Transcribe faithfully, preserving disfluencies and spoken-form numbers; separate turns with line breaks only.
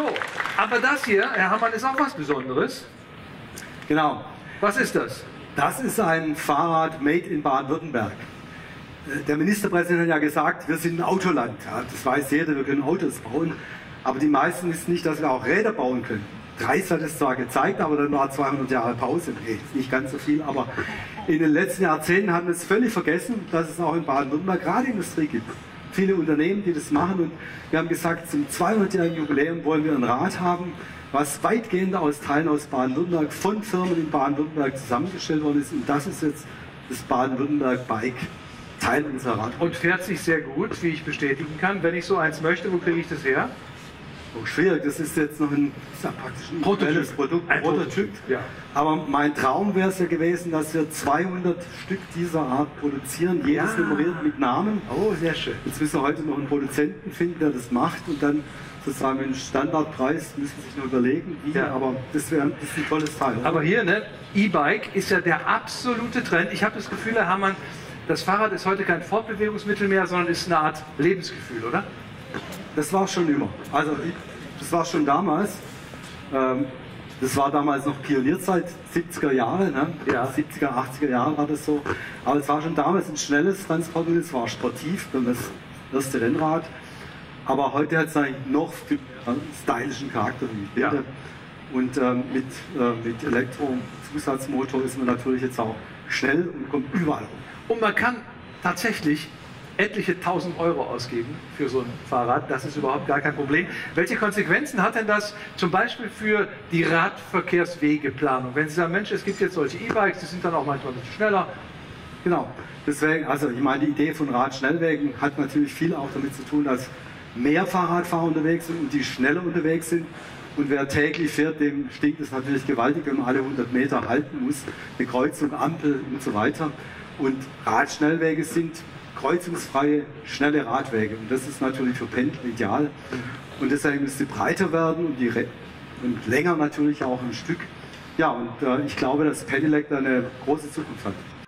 So, aber das hier, Herr Hammann, ist auch was Besonderes.
Genau.
Was ist das?
Das ist ein Fahrrad made in Baden-Württemberg. Der Ministerpräsident hat ja gesagt, wir sind ein Autoland. Ja, das weiß jeder, wir können Autos bauen. Aber die meisten wissen nicht, dass wir auch Räder bauen können. Dreis hat es zwar gezeigt, aber dann war zweihundert Jahre Pause. Nee, nicht ganz so viel, aber in den letzten Jahrzehnten haben wir es völlig vergessen, dass es auch in Baden-Württemberg Radindustrie gibt. Viele Unternehmen, die das machen, und wir haben gesagt, zum zweihundertjährigen Jubiläum wollen wir ein Rad haben, was weitgehend aus Teilen aus Baden-Württemberg von Firmen in Baden-Württemberg zusammengestellt worden ist, und das ist jetzt das Baden-Württemberg Bike, Teil unserer Rad.
Und fährt sich sehr gut, wie ich bestätigen kann. Wenn ich so eins möchte, wo kriege ich das her?
Oh, schwierig, das ist jetzt noch ein, das ist ja praktisch ein
Prototyp.
Produkt,
ein
Prototyp.
Ja.
Aber mein Traum wäre es ja gewesen, dass wir zweihundert Stück dieser Art produzieren, jedes
Ja.
nummeriert mit Namen.
Oh, sehr schön.
Jetzt müssen wir heute noch einen Produzenten finden, der das macht, und dann sozusagen einen Standardpreis müssen Sie sich noch überlegen, wie,
Ja.
aber das wäre das ist ein tolles Teil. Oder?
Aber hier, ne, E-Bike ist ja der absolute Trend. Ich habe das Gefühl, Herr Hammann, das Fahrrad ist heute kein Fortbewegungsmittel mehr, sondern ist eine Art Lebensgefühl, oder?
Das war schon immer. Also das war schon damals. Ähm, das war damals noch Pionierzeit, siebziger Jahre, ne?
Ja.
siebziger, achtziger Jahre war das so. Aber es war schon damals ein schnelles Transportmittel, es war sportiv, das erste Rennrad. Aber heute hat es eigentlich noch viel mehr stylischen Charakter, wie ich finde.
Ja.
Und ähm, mit, äh, mit Elektro-Zusatzmotor ist man natürlich jetzt auch schnell und kommt überall hoch.
Und man kann tatsächlich etliche tausend Euro ausgeben für so ein Fahrrad. Das ist überhaupt gar kein Problem. Welche Konsequenzen hat denn das zum Beispiel für die Radverkehrswegeplanung? Wenn Sie sagen, Mensch, es gibt jetzt solche E-Bikes, die sind dann auch manchmal ein bisschen schneller.
Genau. Deswegen, also ich meine, die Idee von Radschnellwegen hat natürlich viel auch damit zu tun, dass mehr Fahrradfahrer unterwegs sind und die schneller unterwegs sind. Und wer täglich fährt, dem stinkt es natürlich gewaltig, wenn man alle hundert Meter halten muss. Eine Kreuzung, Ampel und so weiter. Und Radschnellwege sind kreuzungsfreie, schnelle Radwege. Und das ist natürlich für Pendler ideal. Und deshalb müsste sie breiter werden und, die und länger natürlich auch ein Stück. Ja, und äh, ich glaube, dass Pedelec da eine große Zukunft hat.